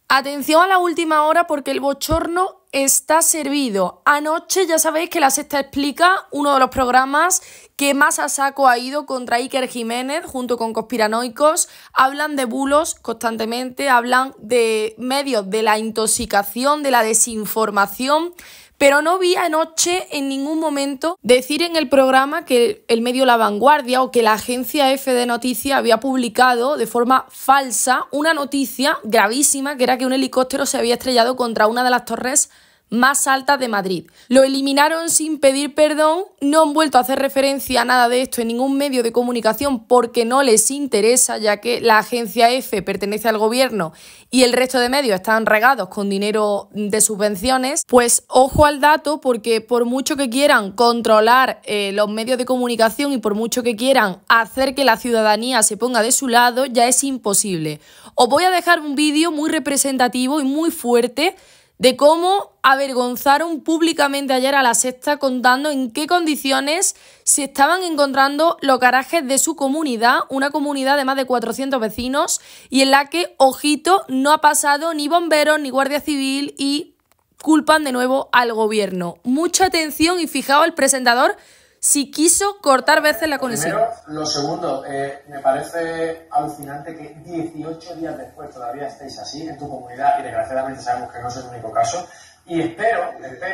Atención a la última hora porque el bochorno está servido. Anoche ya sabéis que La Sexta Explica, uno de los programas que más a saco ha ido contra Iker Jiménez junto con conspiranoicos, hablan de bulos constantemente, hablan de medios de la intoxicación, de la desinformación. Pero no vi anoche en ningún momento decir en el programa que el medio La Vanguardia o que la agencia F de Noticias había publicado de forma falsa una noticia gravísima, que era que un helicóptero se había estrellado contra una de las torres más altas de Madrid. Lo eliminaron sin pedir perdón, no han vuelto a hacer referencia a nada de esto en ningún medio de comunicación porque no les interesa, ya que la agencia F pertenece al gobierno y el resto de medios están regados con dinero de subvenciones. Pues ojo al dato, porque por mucho que quieran controlar los medios de comunicación y por mucho que quieran hacer que la ciudadanía se ponga de su lado, ya es imposible. Os voy a dejar un vídeo muy representativo y muy fuerte de cómo avergonzaron públicamente ayer a La Sexta contando en qué condiciones se estaban encontrando los garajes de su comunidad, una comunidad de más de 400 vecinos y en la que, ojito, no ha pasado ni bomberos ni guardia civil y culpan de nuevo al gobierno. Mucha atención y fijaos el presentador si quiso cortar veces la conexión. Primero, lo segundo, me parece alucinante que 18 días después todavía estéis así en tu comunidad y desgraciadamente sabemos que no es el único caso y espero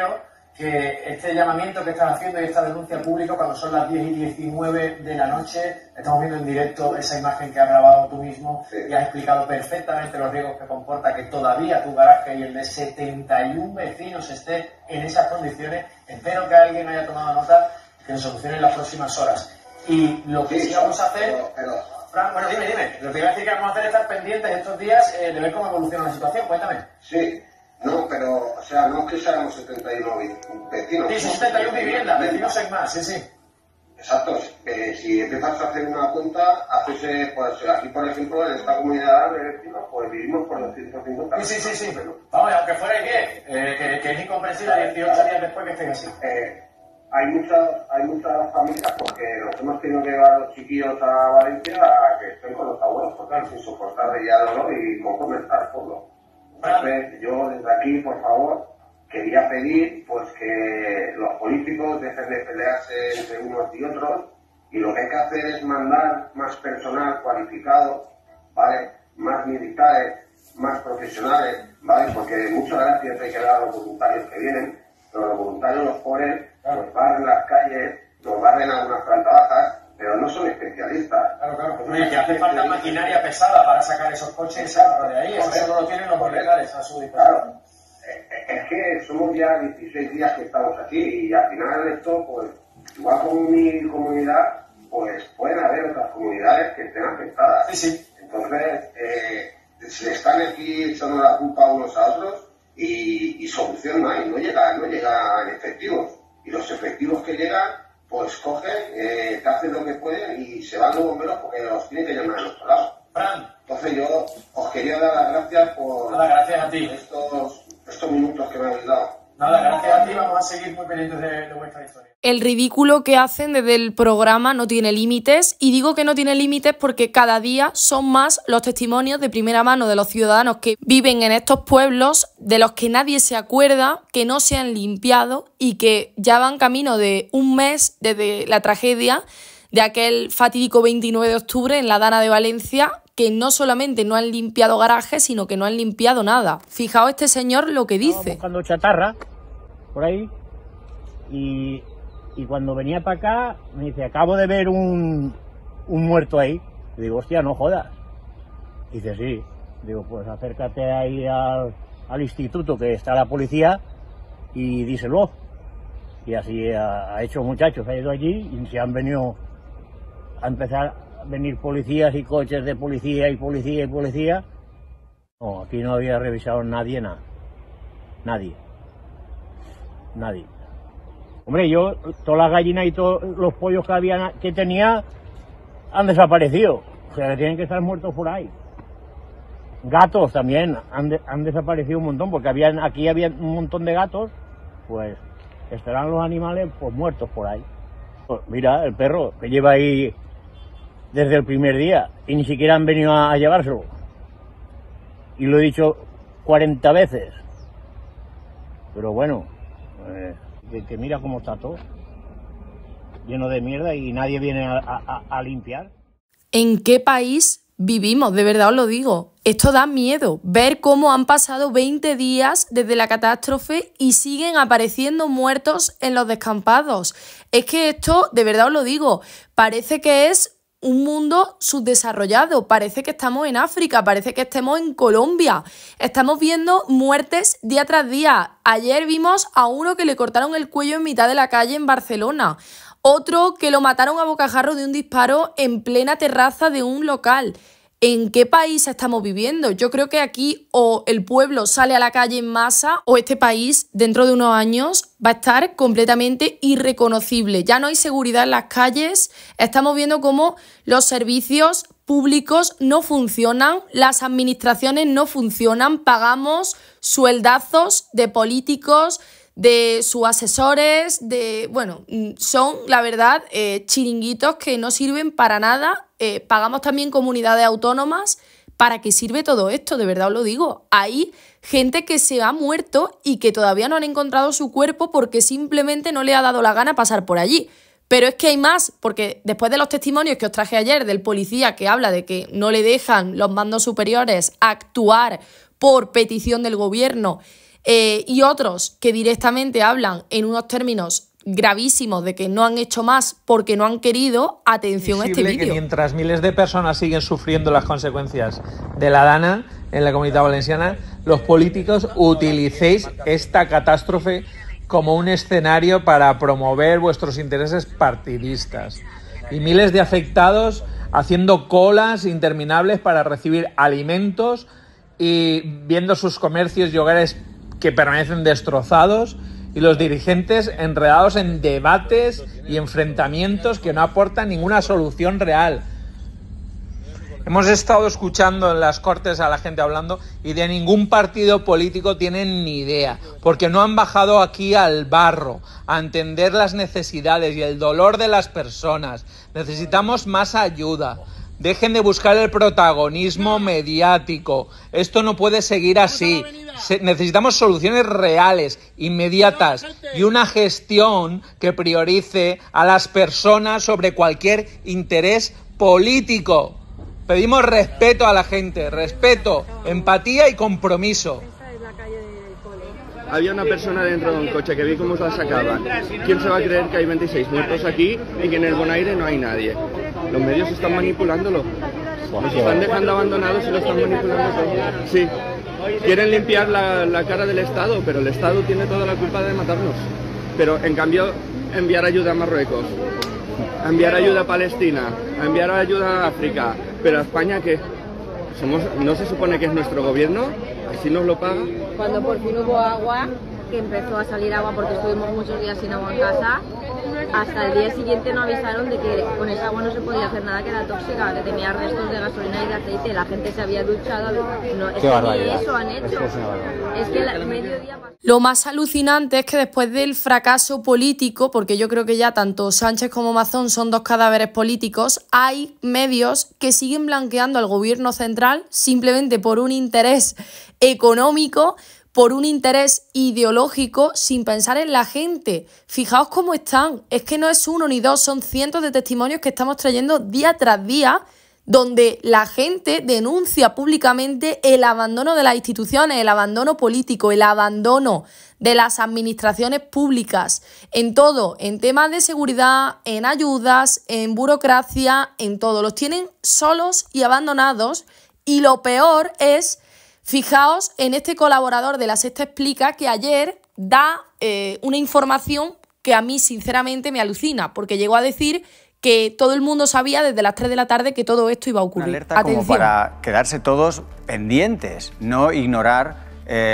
que este llamamiento que estás haciendo y esta denuncia pública cuando son las 10:19 de la noche, estamos viendo en directo esa imagen que has grabado tú mismo y has explicado perfectamente los riesgos que comporta que todavía tu garaje y el de 71 vecinos esté en esas condiciones. Espero que alguien haya tomado nota, que nos solucione en las próximas horas. Y lo que sí vamos a hacer... Fran, bueno, dime. Lo que iba a decir que vamos a hacer es estar pendientes estos días de ver cómo evoluciona la situación. Cuéntame. Sí, no, pero, o sea, no es que seamos 71 vecinos. Sí, 71 viviendas, vecinos hay más, sí. Exacto, si empiezas a hacer una cuenta, haces, pues aquí por ejemplo, en esta comunidad de vecinos, pues vivimos por 250. Sí. Vamos, aunque fuera 10, que es incomprensible 18 días después que estén así. Hay muchas familias porque nos hemos tenido que llevar a los chiquillos a Valencia a que estén con los abuelos, porque sin soportar ya dolor y conforme está el pueblo. Entonces, yo desde aquí, por favor, quería pedir pues que los políticos dejen de pelearse entre unos y otros y lo que hay que hacer es mandar más personal cualificado, ¿vale? Más militares, más profesionales, ¿vale? Porque muchas gracias hay que dar a los voluntarios que vienen, pero los voluntarios los ponen, nos barren las calles, nos barren algunas plantas bajas, pero no son especialistas. Claro. Oye, que hace falta maquinaria pesada para sacar esos coches y sacarlos de ahí. Eso solo lo tienen los legales a su disposición. Claro. Es que somos ya 16 días que estamos aquí y al final esto, pues, igual como mi comunidad, pues pueden haber otras comunidades que estén afectadas. Sí. Entonces, se están aquí echando la culpa unos a otros y solución no hay, no llegan efectivos. Y los efectivos que llegan, pues cogen, que hacen lo que pueden y se van los bomberos porque los tienen que llamar a nuestro lado. Fran. Entonces yo os quería dar las gracias por... Nada, gracias a ti. Estos minutos que me habéis dado. Nada, gracias a ti, vamos a seguir muy pendientes de vuestra historia. El ridículo que hacen desde el programa no tiene límites, y digo que no tiene límites porque cada día son más los testimonios de primera mano de los ciudadanos que viven en estos pueblos, de los que nadie se acuerda, que no se han limpiado y que ya van camino de un mes desde la tragedia de aquel fatídico 29 de octubre en la Dana de Valencia, que no solamente no han limpiado garajes, sino que no han limpiado nada. Fijaos este señor lo que dice. Estaba buscando chatarra por ahí y cuando venía para acá me dice, acabo de ver un muerto ahí. Le digo, hostia, no jodas. Dice, sí. Digo, pues acércate ahí al instituto que está la policía y díselo. Y así ha hecho muchachos, ha ido allí y se han venido a empezar a venir policías y coches de policía y policía. No, aquí no había revisado nadie nada. Nadie. Hombre, yo, todas las gallinas y todos los pollos que tenía han desaparecido. O sea, que tienen que estar muertos por ahí. Gatos también han desaparecido un montón, porque aquí había un montón de gatos, pues estarán los animales pues muertos por ahí. Pues mira, el perro que lleva ahí desde el primer día y ni siquiera han venido a llevárselo. Y lo he dicho 40 veces. Pero bueno, que mira cómo está todo, lleno de mierda y nadie viene a limpiar. ¿En qué país vivimos? De verdad os lo digo. Esto da miedo, ver cómo han pasado 20 días desde la catástrofe y siguen apareciendo muertos en los descampados. Es que esto, de verdad os lo digo, parece que es un mundo subdesarrollado, parece que estamos en África, parece que estemos en Colombia. Estamos viendo muertes día tras día. Ayer vimos a uno que le cortaron el cuello en mitad de la calle en Barcelona. Otro que lo mataron a bocajarro de un disparo en plena terraza de un local. ¿En qué país estamos viviendo? Yo creo que aquí o el pueblo sale a la calle en masa o este país dentro de unos años va a estar completamente irreconocible. Ya no hay seguridad en las calles, estamos viendo cómo los servicios públicos no funcionan, las administraciones no funcionan, pagamos sueldazos de políticos, de sus asesores, son, la verdad, chiringuitos que no sirven para nada. Pagamos también comunidades autónomas. ¿Para qué sirve todo esto? De verdad os lo digo. Hay gente que se ha muerto y que todavía no han encontrado su cuerpo porque simplemente no le ha dado la gana pasar por allí. Pero es que hay más, porque después de los testimonios que os traje ayer del policía que habla de que no le dejan los mandos superiores actuar por petición del gobierno, y otros que directamente hablan en unos términos gravísimos de que no han hecho más porque no han querido, atención a este vídeo. Que mientras miles de personas siguen sufriendo las consecuencias de la Dana en la Comunitat Valenciana, los políticos utilicéis esta catástrofe como un escenario para promover vuestros intereses partidistas. Y miles de afectados haciendo colas interminables para recibir alimentos y viendo sus comercios y hogares que permanecen destrozados, y los dirigentes enredados en debates y enfrentamientos que no aportan ninguna solución real. Hemos estado escuchando en las Cortes a la gente hablando y de ningún partido político tienen ni idea, porque no han bajado aquí al barro a entender las necesidades y el dolor de las personas. Necesitamos más ayuda. Dejen de buscar el protagonismo mediático. Esto no puede seguir así. Necesitamos soluciones reales, inmediatas, y una gestión que priorice a las personas sobre cualquier interés político. Pedimos respeto a la gente, respeto, empatía y compromiso. Había una persona dentro de un coche que vi cómo la sacaban. ¿Quién se va a creer que hay 26 muertos aquí y que en el Bonaire no hay nadie? Los medios están manipulándolo. Nos están dejando abandonados y lo están manipulando todo. Sí. Quieren limpiar la cara del Estado, pero el Estado tiene toda la culpa de matarnos. Pero en cambio, enviar ayuda a Marruecos, enviar ayuda a Palestina, enviar ayuda a África. Pero a España, ¿qué? ¿No se supone que es nuestro gobierno? ¿Así nos lo paga? Cuando por fin hubo agua, que empezó a salir agua porque estuvimos muchos días sin agua en casa, hasta el día siguiente nos avisaron de que con esa agua no se podía hacer nada, que era tóxica, que tenía restos de gasolina y de aceite. La gente se había duchado. No, es que ni eso han hecho. Es que el mediodía... Lo más alucinante es que después del fracaso político, porque yo creo que ya tanto Sánchez como Mazón son dos cadáveres políticos, hay medios que siguen blanqueando al gobierno central simplemente por un interés económico, por un interés ideológico, sin pensar en la gente. Fijaos cómo están. Es que no es uno ni dos, son cientos de testimonios que estamos trayendo día tras día, donde la gente denuncia públicamente el abandono de las instituciones, el abandono político, el abandono de las administraciones públicas, en todo, en temas de seguridad, en ayudas, en burocracia, en todo. Los tienen solos y abandonados, y lo peor es... Fijaos en este colaborador de La Sexta Explica, que ayer da una información que a mí sinceramente me alucina, porque llegó a decir que todo el mundo sabía desde las 3 de la tarde que todo esto iba a ocurrir. Una alerta como para quedarse todos pendientes, no ignorar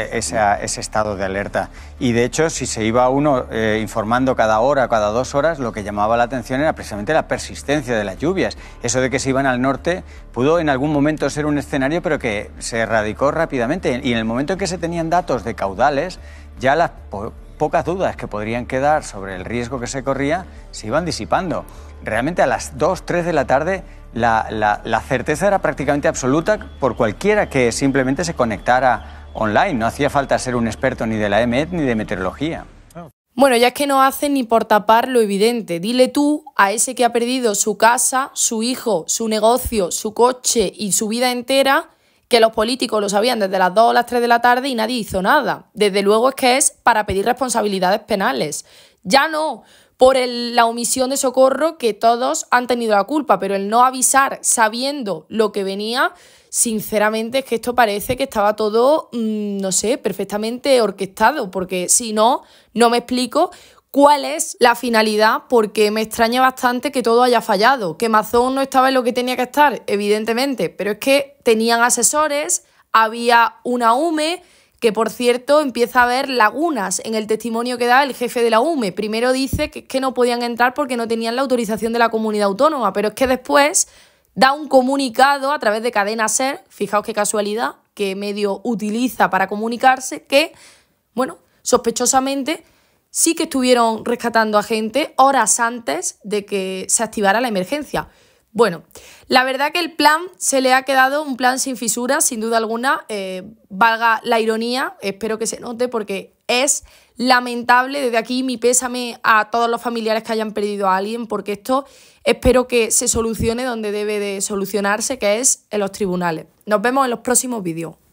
ese estado de alerta. Y de hecho, si se iba uno informando cada hora, cada 2 horas, lo que llamaba la atención era precisamente la persistencia de las lluvias. Eso de que se iban al norte pudo en algún momento ser un escenario, pero que se erradicó rápidamente. Y en el momento en que se tenían datos de caudales, ya las pocas dudas que podrían quedar sobre el riesgo que se corría se iban disipando. Realmente a las 2, 3 de la tarde la certeza era prácticamente absoluta por cualquiera que simplemente se conectara online. No hacía falta ser un experto ni de la EMET ni de meteorología. Bueno, ya es que no hacen ni por tapar lo evidente. Dile tú a ese que ha perdido su casa, su hijo, su negocio, su coche y su vida entera, que los políticos lo sabían desde las 2 o las 3 de la tarde y nadie hizo nada. Desde luego es que es para pedir responsabilidades penales. Ya no por la omisión de socorro, que todos han tenido la culpa, pero el no avisar sabiendo lo que venía, sinceramente es que esto parece que estaba todo, no sé, perfectamente orquestado, porque si no, no me explico cuál es la finalidad, porque me extraña bastante que todo haya fallado. Que Mazón no estaba en lo que tenía que estar, evidentemente, pero es que tenían asesores, había una UME, que por cierto empieza a haber lagunas en el testimonio que da el jefe de la UME. Primero dice que no podían entrar porque no tenían la autorización de la comunidad autónoma, pero es que después da un comunicado a través de Cadena SER, fijaos qué casualidad, qué medio utiliza para comunicarse, que, bueno, sospechosamente sí que estuvieron rescatando a gente horas antes de que se activara la emergencia. Bueno, la verdad que el plan se le ha quedado un plan sin fisuras, sin duda alguna, valga la ironía, espero que se note porque es lamentable. Desde aquí mi pésame a todos los familiares que hayan perdido a alguien, porque esto espero que se solucione donde debe de solucionarse, que es en los tribunales. Nos vemos en los próximos vídeos.